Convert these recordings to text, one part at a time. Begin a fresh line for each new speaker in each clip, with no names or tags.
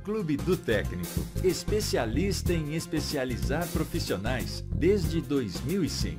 Clube do Técnico, especialista em especializar profissionais desde 2005.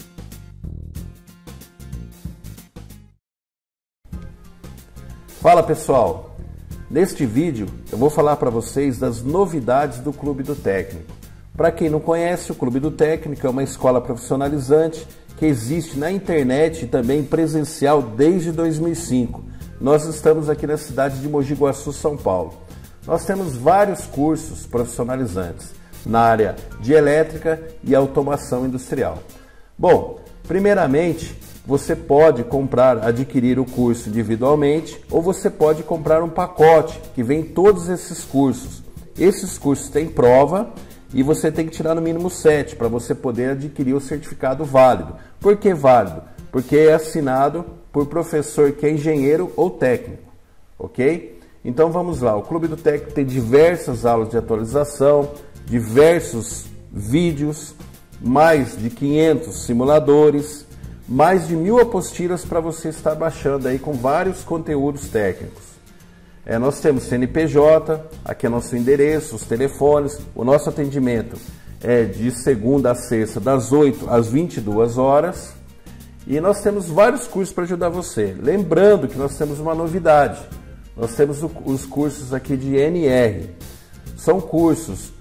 Fala pessoal, neste vídeo eu vou falar para vocês das novidades do Clube do Técnico. Para quem não conhece, o Clube do Técnico é uma escola profissionalizante que existe na internet e também presencial desde 2005. Nós estamos aqui na cidade de Mogi Guaçu, São Paulo. Nós temos vários cursos profissionalizantes na área de elétrica e automação industrial. Bom, primeiramente, você pode adquirir o curso individualmente ou você pode comprar um pacote que vem todos esses cursos. Esses cursos têm prova e você tem que tirar no mínimo 7 para você poder adquirir o certificado válido. Por que válido? Porque é assinado por professor que é engenheiro ou técnico, ok? Então vamos lá, o Clube do Técnico tem diversas aulas de atualização, diversos vídeos, mais de 500 simuladores, mais de 1000 apostilas para você estar baixando aí com vários conteúdos técnicos. Nós temos CNPJ, aqui é nosso endereço, os telefones, o nosso atendimento é de segunda a sexta, das 8 às 22 horas. E nós temos vários cursos para ajudar você. Lembrando que nós temos uma novidade. Nós temos os cursos aqui de NR. São cursos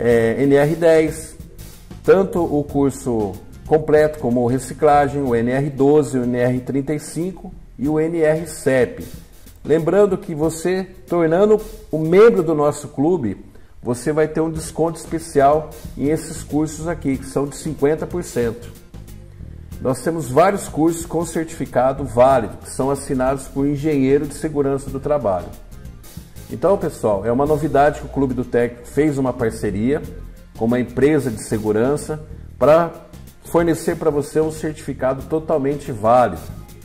NR10, tanto o curso completo como o reciclagem, o NR12, o NR35 e o NR-CEP. Lembrando que você, tornando um membro do nosso clube, você vai ter um desconto especial em esses cursos aqui, que são de 50%. Nós temos vários cursos com certificado válido, que são assinados por engenheiro de segurança do trabalho. Então, pessoal, é uma novidade que o Clube do Técnico fez uma parceria com uma empresa de segurança para fornecer para você um certificado totalmente válido,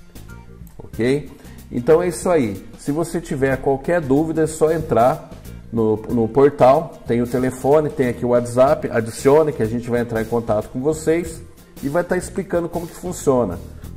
ok? Então é isso aí. Se você tiver qualquer dúvida, é só entrar no portal, tem o telefone, tem aqui o WhatsApp, adicione que a gente vai entrar em contato com vocês e vai estar explicando como que funciona.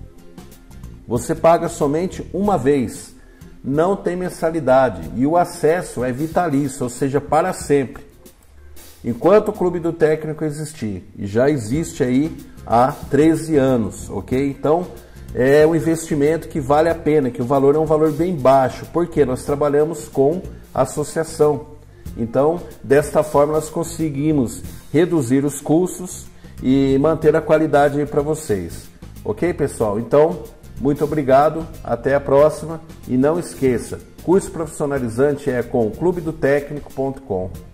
Você paga somente uma vez, não tem mensalidade e o acesso é vitalício, ou seja, para sempre. Enquanto o Clube do Técnico existir, e já existe aí há 13 anos, ok? Então é um investimento que vale a pena, que o valor é um valor bem baixo, porque nós trabalhamos com associação. Então, desta forma nós conseguimos reduzir os custos e manter a qualidade para vocês. Ok, pessoal? Então, muito obrigado, até a próxima e não esqueça, curso profissionalizante é com clubedotecnico.com.